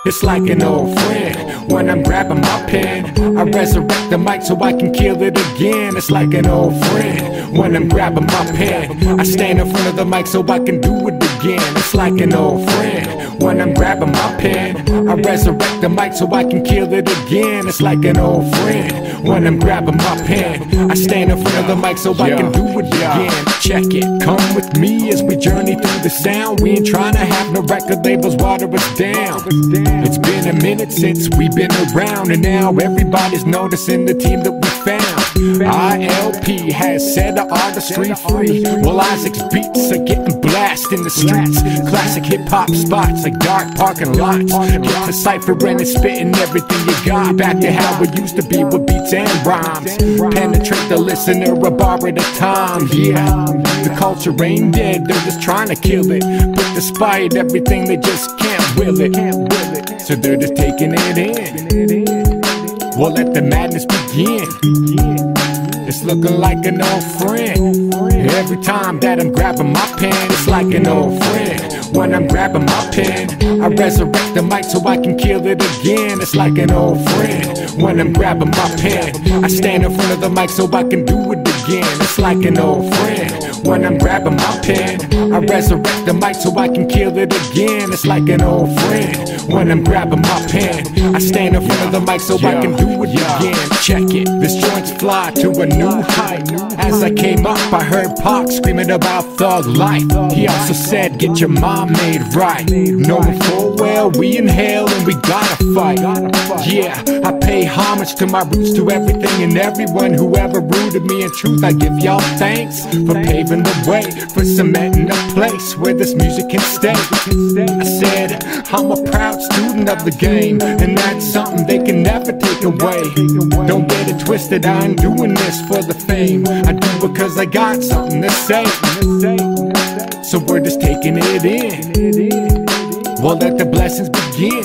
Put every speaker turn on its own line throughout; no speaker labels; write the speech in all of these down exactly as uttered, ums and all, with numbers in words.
It's like an old friend. When I'm grabbing my pen, I resurrect the mic so I can kill it again. It's like an old friend. When I'm grabbing my pen, I stand in front of the mic so I can do it again. It's like an old friend. When I'm grabbing my pen, I resurrect the mic so I can kill it again. It's like an old friend. When I'm grabbing my pen, I stand in front of the mic so I can do it again. Check it, come with me as we journey through the sound. We ain't trying to have no record labels water us down. It's been a minute since we've been around, and now everybody's noticing the team that we found. I L P has set the artistry free, while Isaac's beats are getting blasted in the streets. Classic hip-hop spots like dark parking lots. Get to ciphering and spitting everything you got. Back to how it used to be with beats and rhymes. Penetrate the listener a bar at a time, yeah. The culture ain't dead, they're just trying to kill it. But despite everything, they just can't will it. So they're just taking it in. Well, let the madness begin. It's looking like an old friend. Every time that I'm grabbing my pen, it's like an old friend. When I'm grabbing my pen, I resurrect the mic so I can kill it again. It's like an old friend. When I'm grabbing my pen, I stand in front of the mic so I can do it again. It's like an old friend. When I'm grabbing my pen, I resurrect the mic so I can kill it again. It's like an old friend. When I'm grabbing my pen, I stand in front of the mic so I can do it again. Check it, this joint's fly to a new height. As I came up, I heard Pac screaming about thug life. He also said, get your mind made right. Knowing full well we inhale and we gotta fight. Yeah, I pay homage to my roots, to everything and everyone who ever rooted me. In truth, I give y'all thanks for paving the way, for cementing a place where this music can stay. I said, I'm a proud student of the game, and that's something they can never take away. Don't get it twisted, I ain't doing this for the fame. I do it because I got something to say. So we're just taking it in. Well, let the blessings begin.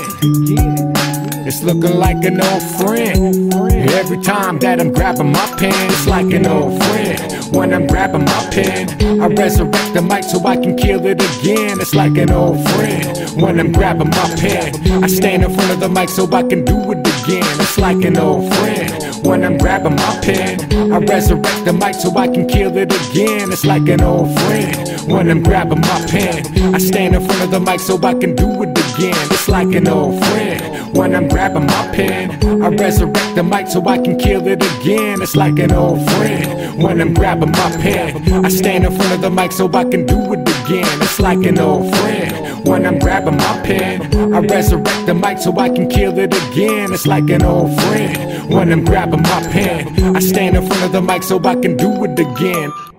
It's looking like an old friend. Every time that I'm grabbing my pen, it's like an old friend. When I'm grabbing my pen, I resurrect the mic so I can kill it again. It's like an old friend. When I'm grabbing my pen, I stand in front of the mic so I can do it again. It's like an old friend. When I'm grabbing my pen, I resurrect the mic so I can kill it again. It's like an old friend. When I'm grabbing my pen, I stand in front of the mic so I can do it again. It's like an old friend. When I'm grabbing my pen, I resurrect the mic so I can kill it again. It's like an old friend. When I'm grabbing my pen, I stand in front of the mic so I can do it again. It's like an old friend. When I'm grabbing my pen, I resurrect the mic so I can kill it again. It's like an old friend. When I'm grabbing my pen, I stand in front of the mic so I can do it again.